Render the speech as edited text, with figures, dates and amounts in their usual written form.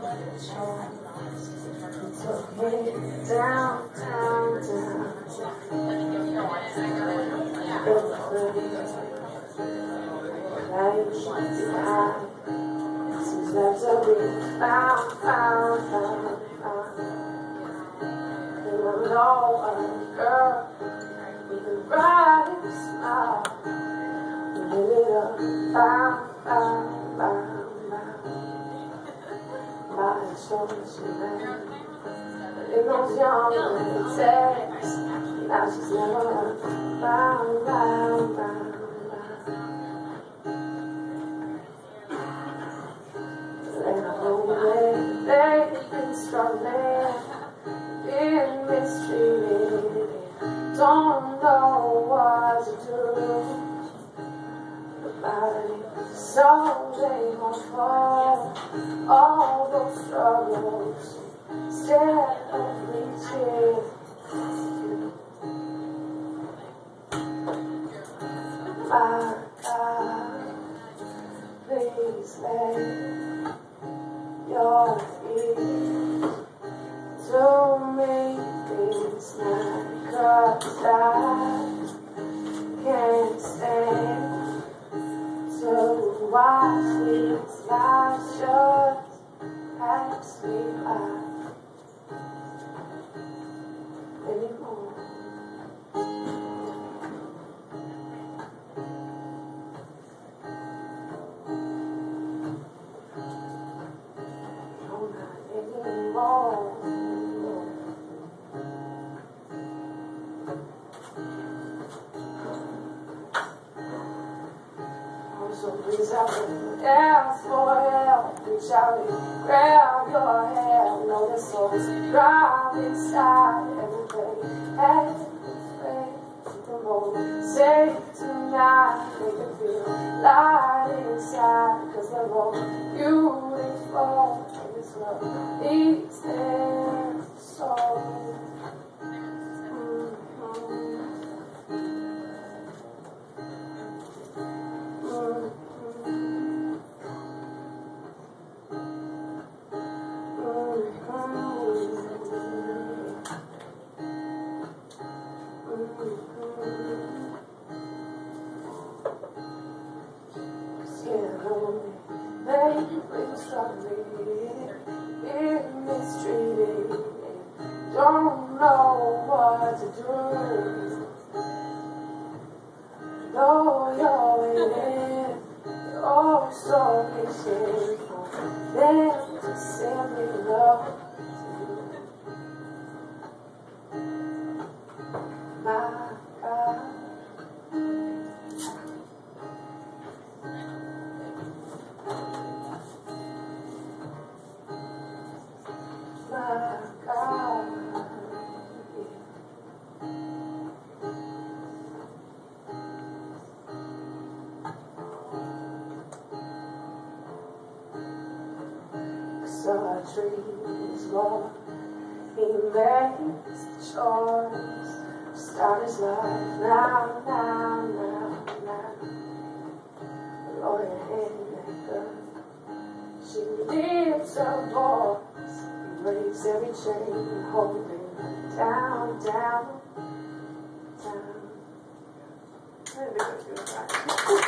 took me down, down, down. Seems like to be found. And I know a girl with the right smile. Give it up, found. My insurance remains. But it goes young in the text. Now she's never found. And I know they've been struggling, been mistreated, don't know what to do. So they won't fall, all those struggles instead of reaching. My God, please lay your ears to me this night, 'cause I can't stand to watch these lights shut pass me by anymore. No, not anymore. So please help me, ask for help, reach out and grab your hand. Know the soul's drive inside everything. Everything, the moment safe tonight, make it feel light inside. 'Cause they're more beautiful, and this love eats their soul. Been mistreated, don't know what to do. Though you're waiting, you're so patient for them to send me love. My God. My God. So a tree is born, he makes the choice to start his life now. Lord, and girl, she lifts her voice, breaks every chain, holding her down.